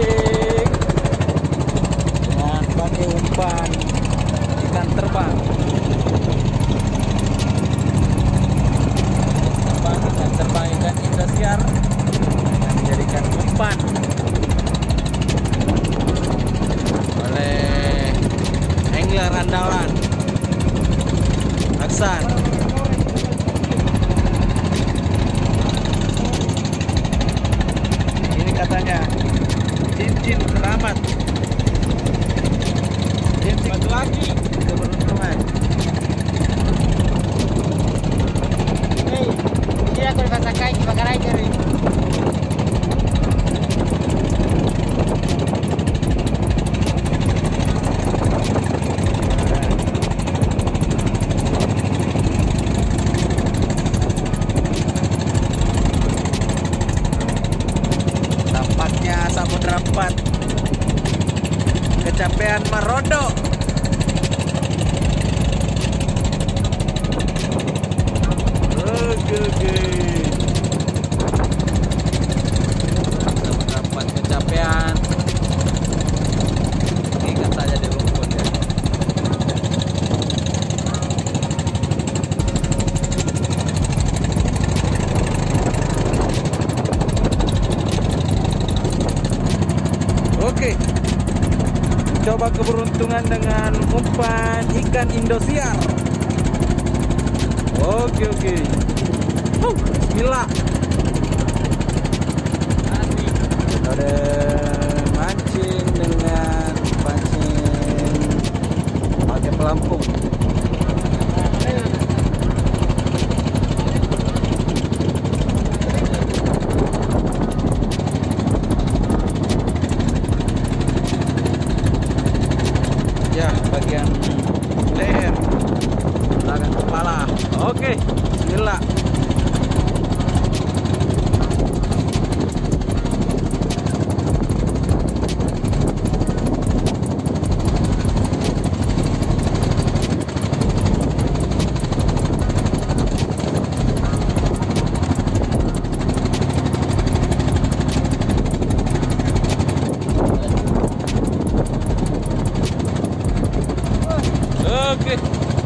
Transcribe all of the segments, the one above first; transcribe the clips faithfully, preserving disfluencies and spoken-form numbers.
mancing dengan pakai umpan ikan terbang. Umpan ikan terbang ikan Indosiar yang dijadikan umpan oleh angler andalan Aksan. Ini katanya cincin keramat, cincin batu lagi keberuntungan. Hei, ini aku dipasang kaki bakar aja nih. Samudra empat kecapean Marodo. Oke oke. Samudra empat kecapean. Ikan saja di rumput ya. Oke, coba keberuntungan dengan umpan ikan Indosiar. Oke oke. Oh, gila. Ada mancing dengan pancing pakai pelampung. Ya, bagian leher, belakang kepala. Oke, bismillah. Oke.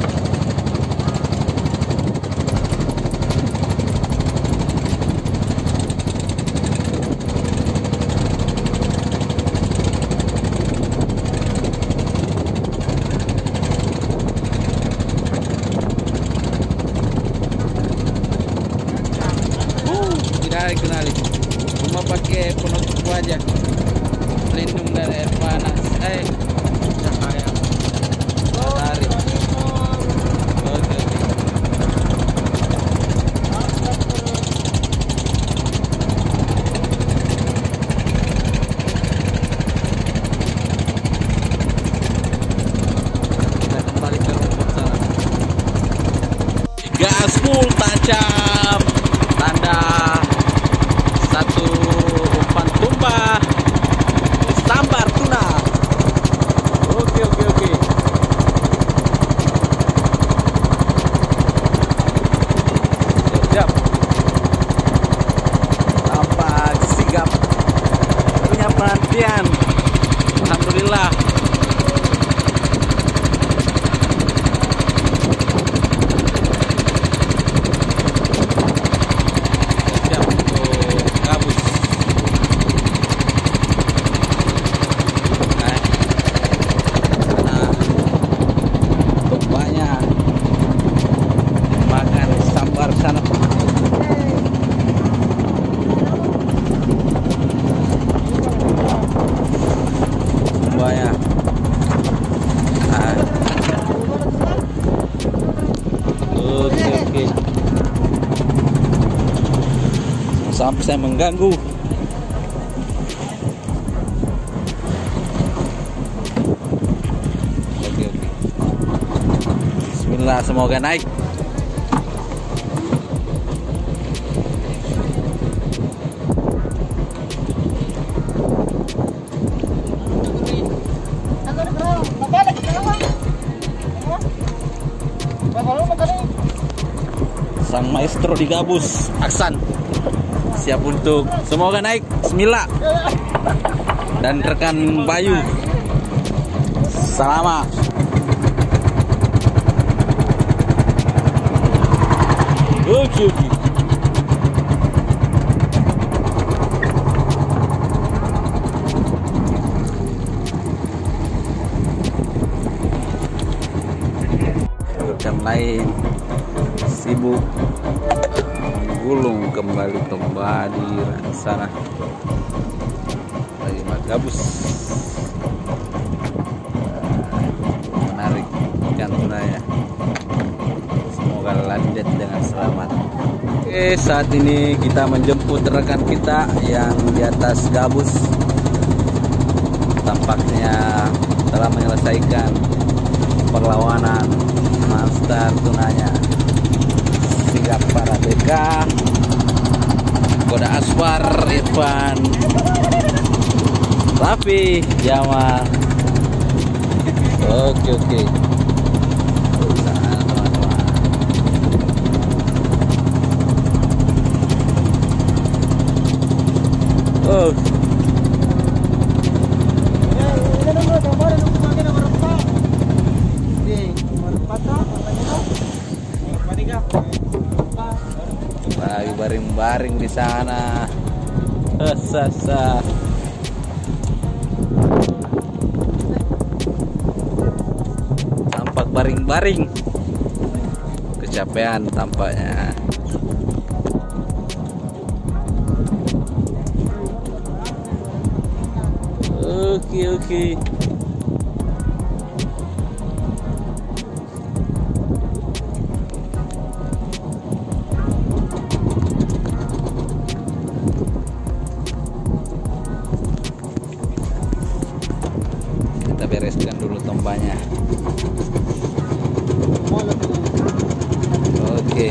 Uh, tidak kenali. Cuma pakai penutup wajah, pelindung dari air panas. Eh, cahaya. Tarik. Oke, oke. Kita kembali ke rumput sana. Gas full tajam. Tanda satu umpan tumbah. Sambar tuna. Oke, oke, oke. Siap. Tampak sigap, punya perhatian. Alhamdulillah. Siap untuk gabus. Nah, nah, tumpahnya makan sambar sana. Buaya. Nah. Oke oke. Sampai saya mengganggu. Oke oke. Bismillah, semoga naik. Sang maestro di gabus, Aksan, siap untuk semoga naik. Bismillah. dan rekan Bayu. Selamat. Oke, oke. Rekan lain sibuk gulung kembali kembali di sana lagi magabus menarik ikan tuna ya. Semoga lanjut dengan selamat. Oke, saat ini kita menjemput rekan kita yang di atas gabus. Tampaknya telah menyelesaikan perlawanan monster tunanya. Sigap para B K, Koda Aswar, Irfan, Raffi, Jamal. Oke, oke. Oh. Lagi baring-baring di sana. Sasa. Tampak baring-baring. Kecapean tampaknya. Oke, oke. Kita bereskan dulu tombanya. Oke.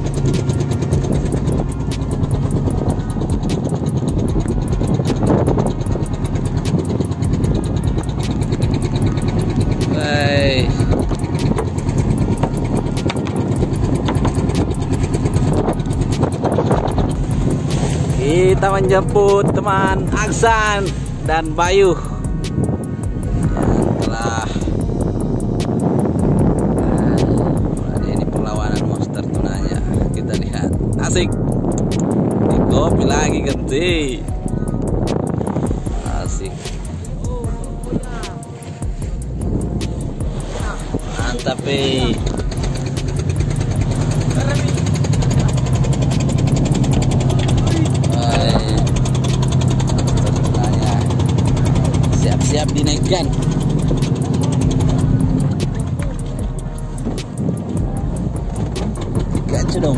Kita menjemput teman Aksan dan Bayu yang telah nah, ini perlawanan monster tunanya. Kita lihat, asik. Di kopi lagi ganti, asik, mantap eh. Siap dinaikkan. Gacu dong.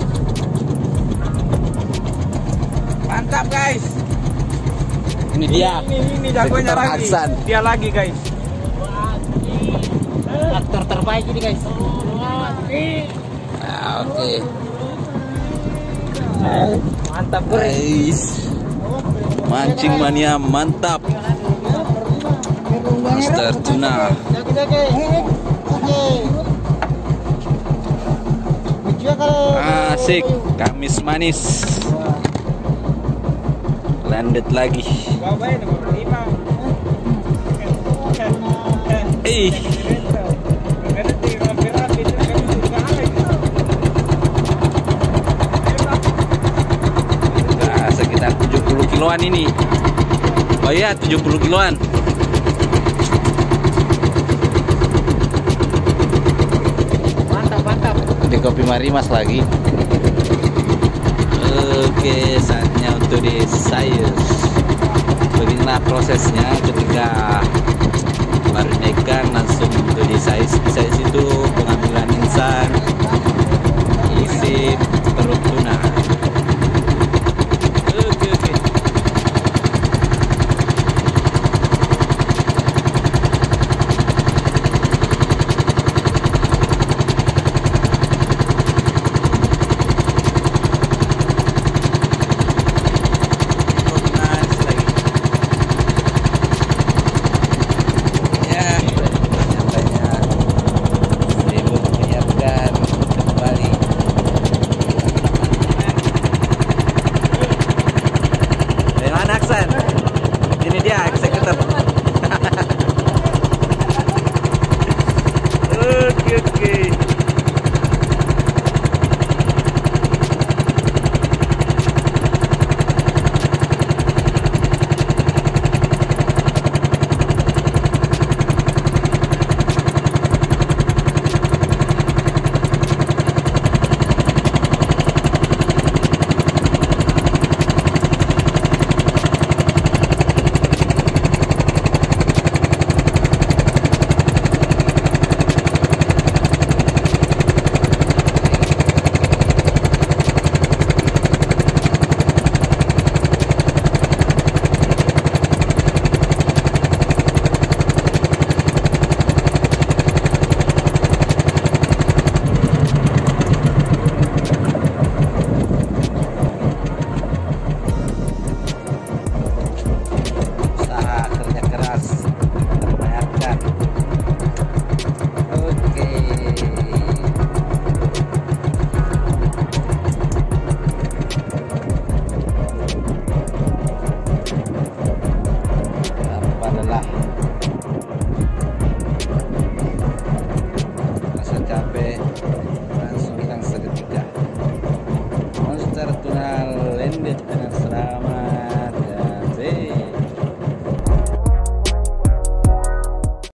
Mantap guys. Ini dia. Ini ini jagonya lagi. Aksan. Dia lagi guys. Aktor terbaik ini guys. Nah, oke. Okay. Mantap guys. Mancing mania mantap. Monster tuna. Asik, Kamis manis. Landet lagi. Eh. Nah, sekitar tujuh puluh kiloan ini. Oh ya, tujuh puluh kiloan. Di kopi Marimas lagi. Oke, saatnya untuk di size. Beginilah prosesnya ketika baru naikkan langsung untuk di size. Di size itu pengambilan insan,